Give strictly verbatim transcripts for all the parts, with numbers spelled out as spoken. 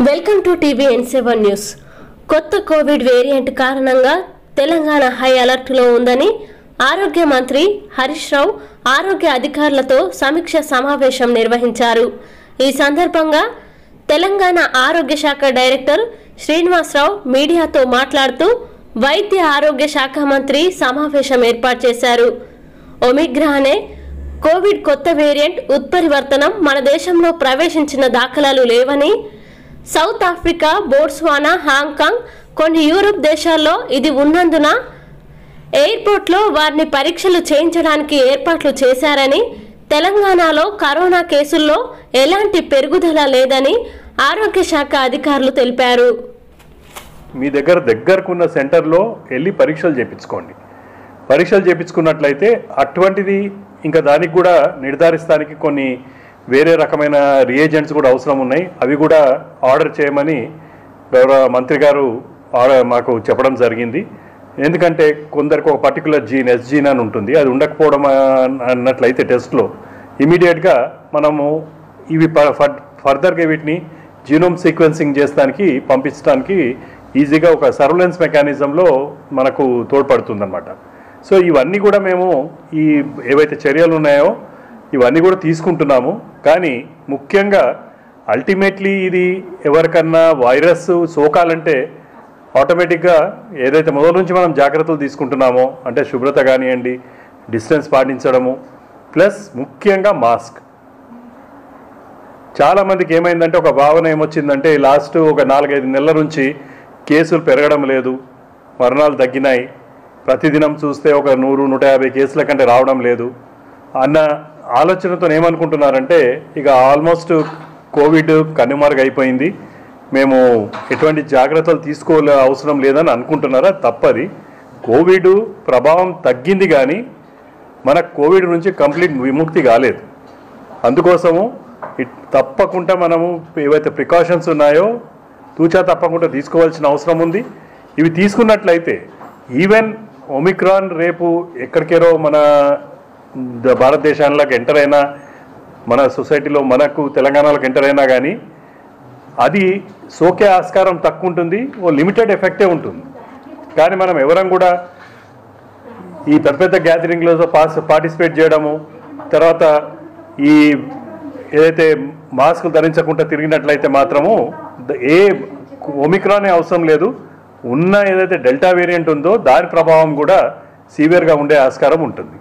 Welcome to TV N seven news. కొత్త covid variant కారణంగా Telangana high alert లో ఉందని ఆరోగ్య మంత్రి హరీష్ రావు ఆరోగ్య అధికారులతో సమీక్ష సమావేశం నిర్వహించారు. ఈ సందర్భంగా తెలంగాణ ఆరోగ్య శాఖ డైరెక్టర్ శ్రీనివాసరావు మీడియాతో మాట్లాడుతూ వైద్య ఆరోగ్య శాఖ మంత్రి సమావేశం ఏర్పాటు చేశారు. ఒమిక్రాన్ కోవిడ్ కొత్త వేరియంట్ ఉత్పరివర్తనం మన దేశంలో ప్రవేశించిన దాఖలాలు లేవని, సౌత్ ఆఫ్రికా, బోట్స్వానా, హాంకాంగ్, కొన్ని యూరోప్ దేశాల్లో ఇది ఉన్నందున ఎయిర్పోర్ట్లో వారిని పరీక్షలు చేయించడానికి ఏర్పాట్లు చేశారని, తెలంగాణలో కరోనా కేసుల్లో ఎలాంటి పెరుగుదల లేదని ఆరోగ్య శాఖ అధికారులు తెలిపారు. మీ దగ్గర దగ్గరకున్న సెంటర్లో వెళ్ళి పరీక్షలు చేయించుకోండి. పరీక్షలు చేయించుకున్నట్లయితే అటువంటిది ఇంకా దానికి కూడా నిర్ధారిస్తానికి కొన్ని వేరే రకమైన రియేజెంట్స్ కూడా అవసరం ఉన్నాయి. అవి కూడా ఆర్డర్ చేయమని గౌరవ మంత్రి గారు ఆర్డర్ మాకు చెప్పడం జరిగింది. ఎందుకంటే కొందరికి ఒక పర్టికులర్ జీన్ ఎస్ జీన్ అని ఉంటుంది, అది ఉండకపోవడం అన్నట్లయితే టెస్ట్లో ఇమీడియట్గా మనము ఇవి ఫర్దర్గా వీటిని జీనోమ్ సీక్వెన్సింగ్ చేస్తానికి పంపించడానికి ఈజీగా ఒక సర్వేలెన్స్ మెకానిజంలో మనకు తోడ్పడుతుందన్నమాట. సో ఇవన్నీ కూడా మేము ఈ ఏవైతే చర్యలు ఉన్నాయో ఇవన్నీ కూడా తీసుకుంటున్నాము. కానీ ముఖ్యంగా అల్టిమేట్లీ ఇది ఎవరికన్నా వైరస్ సోకాలంటే ఆటోమేటిక్గా ఏదైతే మొదల నుంచి మనం జాగ్రత్తలు తీసుకుంటున్నామో అంటే శుభ్రత కానివ్వండి, డిస్టెన్స్ పాటించడము, ప్లస్ ముఖ్యంగా మాస్క్. చాలామందికి ఏమైందంటే ఒక భావన ఏమొచ్చిందంటే లాస్ట్ ఒక నాలుగైదు నెలల నుంచి కేసులు పెరగడం లేదు, మరణాలు తగ్గినాయి, ప్రతిదినం చూస్తే ఒక నూరు నూట యాభై కేసుల కంటే రావడం లేదు అన్న ఆలోచనతో ఏమనుకుంటున్నారంటే ఇక ఆల్మోస్ట్ కోవిడ్ కనుమరుగైపోయింది, మేము ఎటువంటి జాగ్రత్తలు తీసుకోలే అవసరం లేదని అనుకుంటున్నారా? తప్పది. కోవిడ్ ప్రభావం తగ్గింది కానీ మనకు కోవిడ్ నుంచి కంప్లీట్ విముక్తి కాలేదు. అందుకోసము తప్పకుండా మనము ఏవైతే ప్రికాషన్స్ ఉన్నాయో తూచా తప్పకుండా తీసుకోవాల్సిన అవసరం ఉంది. ఇవి తీసుకున్నట్లయితే ఈవెన్ ఒమిక్రాన్ రేపు ఎక్కడికేరో మన భారతదేశానికి ఎంటర్ అయినా, మన సొసైటీలో మనకు తెలంగాణలోకి ఎంటర్ అయినా కానీ అది సోకే ఆస్కారం తక్కువ ఉంటుంది, ఓ లిమిటెడ్ ఎఫెక్టే ఉంటుంది. కానీ మనం ఎవరం కూడా ఈ పెద్ద పెద్ద గ్యాదరింగ్లో పాస్ పార్టిసిపేట్ చేయడము, తర్వాత ఈ ఏదైతే మాస్కులు ధరించకుండా తిరిగినట్లయితే మాత్రము ఏ ఒమిక్రాన్ అవసరం లేదు. ఉన్న ఏదైతే డెల్టా వేరియంట్ ఉందో దాని ప్రభావం కూడా సివియర్గా ఉండే ఆస్కారం ఉంటుంది.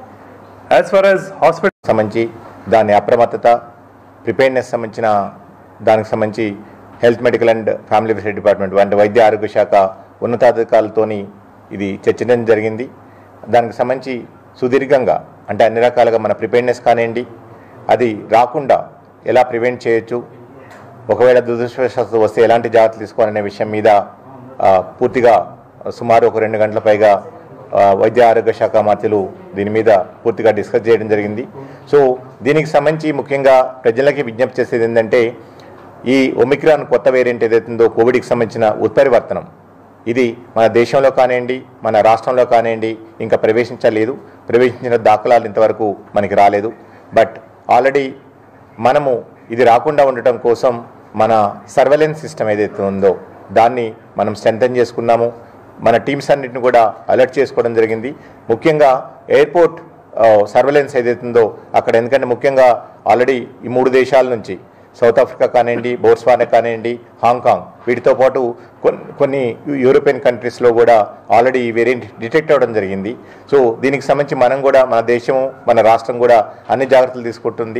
యాజ్ ఫార్ యాజ్ హాస్పిటల్ సంబంధించి దాని అప్రమత్తత, ప్రిపేర్నెస్ సంబంధించిన దానికి సంబంధించి health, medical and family welfare department అంటే వైద్య ఆరోగ్య శాఖ ఉన్నతాధికారులతోని ఇది చర్చించడం జరిగింది. దానికి సంబంధించి సుదీర్ఘంగా అంటే అన్ని రకాలుగా మన ప్రిపేర్నెస్ కానివ్వండి, అది రాకుండా ఎలా ప్రివెంట్ చేయొచ్చు, ఒకవేళ దురదృష్టవశాత్తు వస్తే ఎలాంటి జాగ్రత్తలు తీసుకోవాలనే విషయం మీద పూర్తిగా సుమారు ఒక రెండు గంటల పైగా వైద్య ఆరోగ్య శాఖ మంత్రులు దీని మీద పూర్తిగా డిస్కస్ చేయడం జరిగింది. సో దీనికి సంబంధించి ముఖ్యంగా ప్రజలకి విజ్ఞప్తి చేసేది ఏంటంటే ఈ ఒమిక్రాన్ కొత్త వేరియంట్ ఏదైతుందో కోవిడ్కి సంబంధించిన ఉత్పరివర్తనం ఇది మన దేశంలో కానివ్వండి, మన రాష్ట్రంలో కానివ్వండి ఇంకా ప్రవేశించలేదు. ప్రవేశించిన దాఖలాలు ఇంతవరకు మనకి రాలేదు. బట్ ఆల్రెడీ మనము ఇది రాకుండా ఉండటం కోసం మన సర్వేలెన్స్ సిస్టమ్ ఏదైతే ఉందో దాన్ని మనం స్ట్రెంథెన్ చేసుకున్నాము. మన టీమ్స్ అన్నింటిని కూడా అలర్ట్ చేసుకోవడం జరిగింది. ముఖ్యంగా ఎయిర్పోర్ట్ సర్వేలెన్స్ ఏదైతుందో అక్కడ, ఎందుకంటే ముఖ్యంగా ఆల్రెడీ ఈ మూడు దేశాల నుంచి సౌత్ ఆఫ్రికా కానివ్వండి, బోట్స్వానా కానివ్వండి, హాంకాంగ్, వీటితో పాటు కొన్ని యూరోపియన్ కంట్రీస్లో కూడా ఆల్రెడీ ఈ వేరియంట్ డిటెక్ట్ అవ్వడం జరిగింది. సో దీనికి సంబంధించి మనం కూడా మన దేశం, మన రాష్ట్రం కూడా అన్ని జాగ్రత్తలు తీసుకుంటుంది.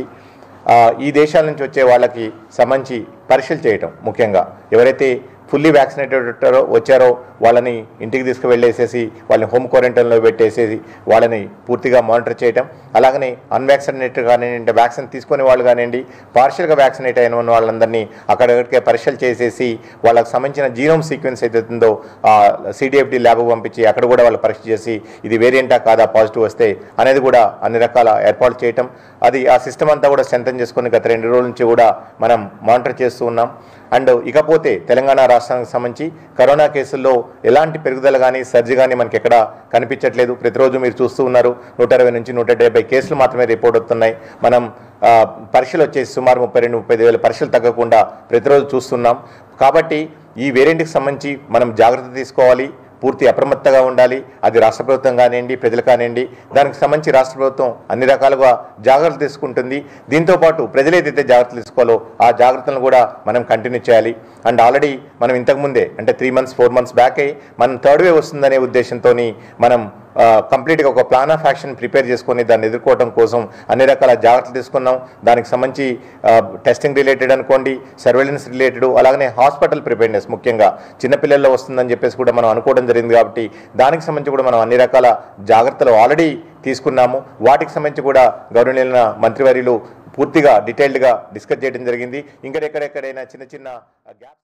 ఈ దేశాల నుంచి వచ్చే వాళ్ళకి సంబంధించి పరీక్షలు చేయటం, ముఖ్యంగా ఎవరైతే ఫుల్లీ వ్యాక్సినేటెడ్ ఉంటారో వచ్చారో వాళ్ళని ఇంటికి తీసుకువెళ్ళేసేసి వాళ్ళని హోమ్ క్వారంటైన్లో పెట్టేసేసి వాళ్ళని పూర్తిగా మానిటర్ చేయటం, అలాగనే అన్వాక్సినేటెడ్ కానివ్వండి, వ్యాక్సిన్ తీసుకునే వాళ్ళు కానివ్వండి, పార్షియల్గా వ్యాక్సినేట్ అయిన వాళ్ళందరినీ అక్కడికే పరీక్షలు చేసేసి వాళ్ళకి సంబంధించిన జీనోమ్ సీక్వెన్స్ ఏదైతుందో సిడిఎఫ్డి ల్యాబ్కు పంపించి అక్కడ కూడా వాళ్ళు పరీక్ష చేసి ఇది వేరియంటా కాదా, పాజిటివ్ వస్తే అనేది కూడా అన్ని రకాల ఏర్పాట్లు చేయటం, అది ఆ సిస్టమ్ అంతా కూడా స్ట్రెంథెన్ చేసుకుని గత రెండు రోజుల నుంచి కూడా మనం మానిటర్ చేస్తూ ఉన్నాం. అండ్ ఇకపోతే తెలంగాణ రాష్ట్రానికి సంబంధించి కరోనా కేసుల్లో ఎలాంటి పెరుగుదల కానీ సర్జీ కానీ మనకి ఎక్కడ కనిపించట్లేదు. ప్రతిరోజు మీరు చూస్తూ ఉన్నారు నూట ఇరవై నుంచి నూట డెబ్బై కేసులు మాత్రమే రిపోర్ట్ అవుతున్నాయి. మనం పరీక్షలు వచ్చేసి సుమారు ముప్పై రెండు ముప్పై ఐదు వేల పరీక్షలు తగ్గకుండా ప్రతిరోజు చూస్తున్నాం. కాబట్టి ఈ వేరియంట్కి సంబంధించి మనం జాగ్రత్త తీసుకోవాలి, పూర్తి అప్రమత్తంగా ఉండాలి. అది రాష్ట్ర ప్రభుత్వం కానివ్వండి, ప్రజలు కానివ్వండి, దానికి సంబంధించి రాష్ట్ర ప్రభుత్వం అన్ని రకాలుగా జాగ్రత్తలు తీసుకుంటుంది. దీంతోపాటు ప్రజలు ఏదైతే జాగ్రత్తలు తీసుకోవాలో ఆ జాగ్రత్తలను కూడా మనం కంటిన్యూ చేయాలి. అండ్ ఆల్రెడీ మనం ఇంతకుముందే అంటే త్రీ మంత్స్ ఫోర్ మంత్స్ బ్యాకే మనం థర్డ్ వేవ్ వస్తుందనే ఉద్దేశంతో మనం కంప్లీట్గా ఒక ప్లాన్ ఆఫ్ యాక్షన్ ప్రిపేర్ చేసుకొని దాన్ని ఎదుర్కోవడం కోసం అన్ని రకాల జాగ్రత్తలు తీసుకున్నాం. దానికి సంబంధించి టెస్టింగ్ రిలేటెడ్ అనుకోండి, సర్వేలెన్స్ రిలేటెడ్, అలాగనే హాస్పిటల్ ప్రిపేర్నెస్ ముఖ్యంగా చిన్నపిల్లల్లో వస్తుందని చెప్పేసి కూడా మనం అనుకోవడం జరిగింది. కాబట్టి దానికి సంబంధించి కూడా మనం అన్ని రకాల జాగ్రత్తలు ఆల్రెడీ తీసుకున్నాము. వాటికి సంబంధించి కూడా గౌరవనీయులైన మంత్రివర్యులు పూర్తిగా డీటెయిల్డ్గా డిస్కస్ చేయడం జరిగింది. ఇంకా ఎక్కడెక్కడైనా చిన్న చిన్న గ్యాప్